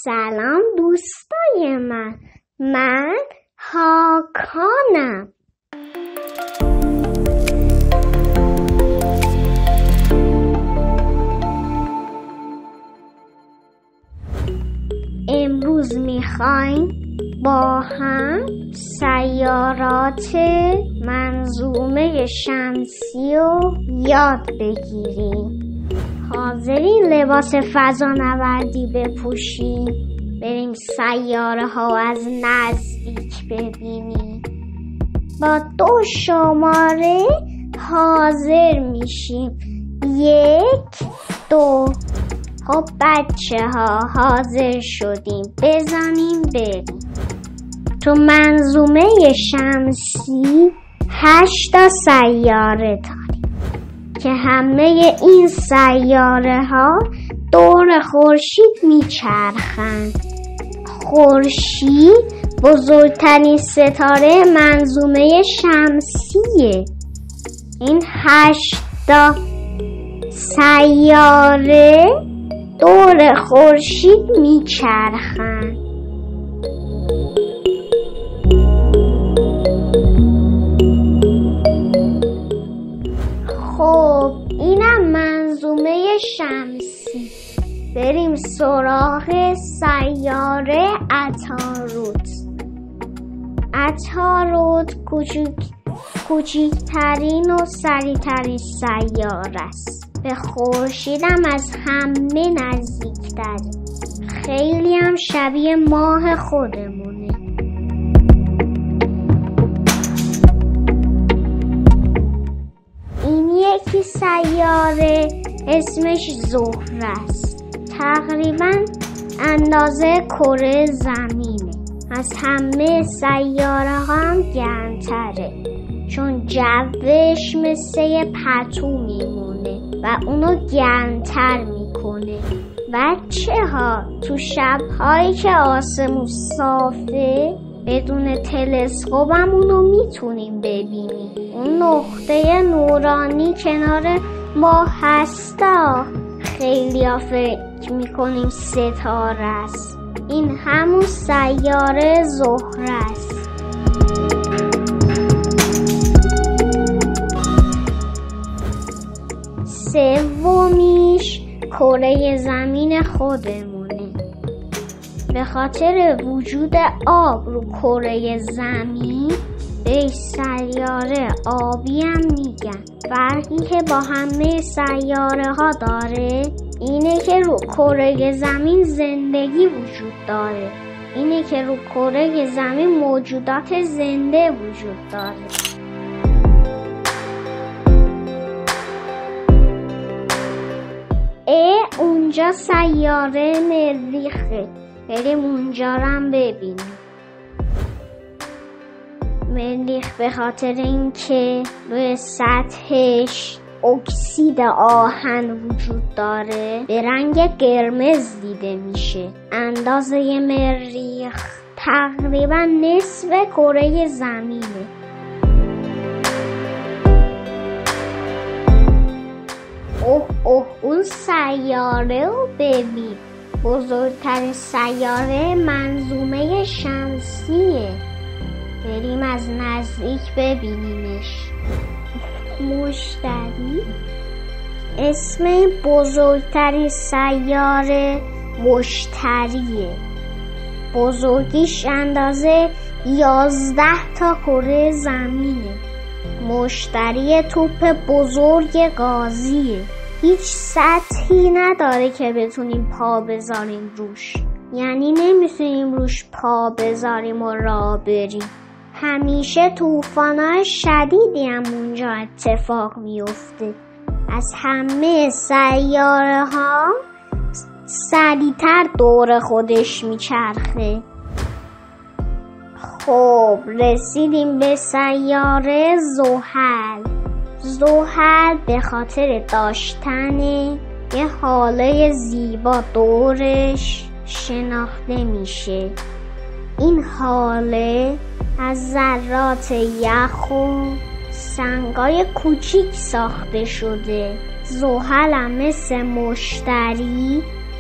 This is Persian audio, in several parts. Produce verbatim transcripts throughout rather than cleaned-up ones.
سلام دوستای من، من هاکانم. امروز میخوایم با هم سیارات منظومه شمسی رو یاد بگیریم. حاضرین لباس فضانوردی بپوشیم بریم سیاره ها از نزدیک ببینیم. با دو شماره حاضر میشیم، یک دو. خب بچه ها حاضر شدیم، بزنیم بریم. تو منظومه شمسی هشتا سیاره داریم که همه این سیاره ها دور خورشید میچرخند. خورشید بزرگترین ستاره منظومه شمسیه. این هشتا سیاره دور خورشید میچرخند. خب اینم منظومه شمسی. بریم سراغ سیاره عطارد. عطارد کوچیک کوچیکترین و سریعترین سیاره است. به خورشیدم از همه نزدیکتره. خیلی هم شبیه ماه خودمونه. این یکی سیاره اسمش زهره است. تقریبا اندازه کره زمینه. از همه سیاره ها هم گرمتره، چون جوش مثل یه پتو میمونه و اونو گرمتر میکنه. بچه ها تو شبهایی که آسمون صافه بدون تلسکوپ هم اونو میتونیم ببینیم. اون نقطه نورانی کنار ما هستا. خیلی ها فکر میکنیم ستاره است. این همون سیاره زهره است. سومیش کره زمین خودمونه. به خاطر وجود آب رو کره زمین به سیاره آبی هم میگن. فرقی که با همه سیاره ها داره اینه که رو کره زمین زندگی وجود داره. اینه که رو کره زمین موجودات زنده وجود داره. ای اونجا سیاره مریخه. بریم اونجا هم ببینیم. مریخ به خاطر اینکه روی سطحش اکسید آهن وجود داره به رنگ قرمز دیده میشه. اندازه مریخ تقریبا نصف کره زمینه. اوه اوه اون سیاره رو ببین. بزرگترین سیاره منظومه شمسیه. بریم از نزدیک ببینیمش. مشتری. اسم بزرگترین سیاره مشتریه. بزرگیش اندازه یازده تا کره زمینه. مشتری توپ بزرگ گازیه. هیچ سطحی نداره که بتونیم پا بذاریم روش. یعنی نمیتونیم روش پا بذاریم و راه بریم. همیشه طوفان‌های شدیدی هم اونجا اتفاق میفته. از همه سیاره ها سریعتر دور خودش میچرخه. خب رسیدیم به سیاره زحل. زحل به خاطر داشتن یه حاله زیبا دورش شناخته میشه. این حاله از ذرات یخ و سنگای کوچیک ساخته شده. زحل هم مثل مشتری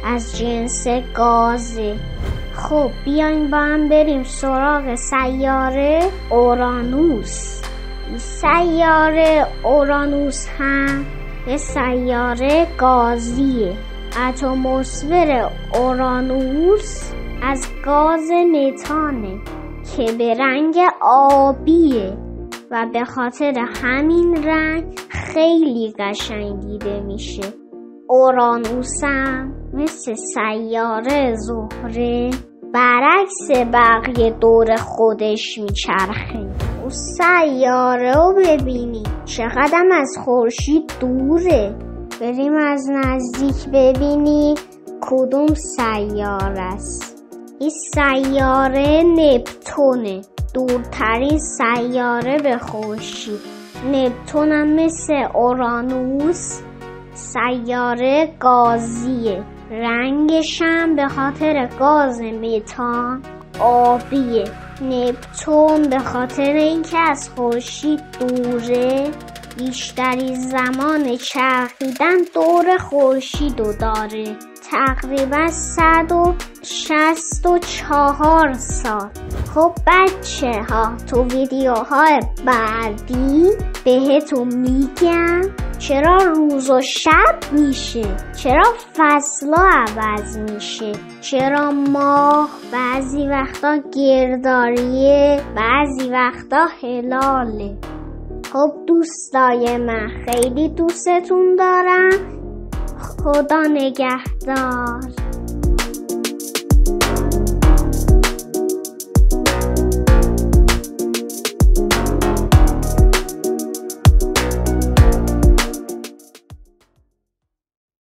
از جنس گازه. خب بیاین با هم بریم سراغ سیاره اورانوس. سیاره اورانوس هم یه سیاره گازیه. اتمسفر اورانوس از گاز متانه که به رنگ آبیه و به خاطر همین رنگ خیلی قشنگ دیده میشه. اورانوس هم مثل سیاره زهره برعکس بقیه دور خودش میچرخه. او سیاره رو ببینی چقدر از خورشید دوره. بریم از نزدیک ببینی کدوم سیاره است. این سیاره نپتونه، دورترین سیاره به خورشید. نپتون هم مثل اورانوس سیاره گازیه. رنگش هم به خاطر گاز متان آبیه. نپتون به خاطر اینکه از خورشید دوره بیشتری زمان چرخیدن دور خورشید رو داره، تقریبا صد و شصت و چهار سال. خب بچه ها تو ویدیوهای بعدی بهتون میگم چرا روز و شب میشه، چرا فصلا عوض میشه، چرا ماه بعضی وقتا گرداریه بعضی وقتا هلاله. خب دوستای من خیلی دوستتون دارم. خدا نگهدار.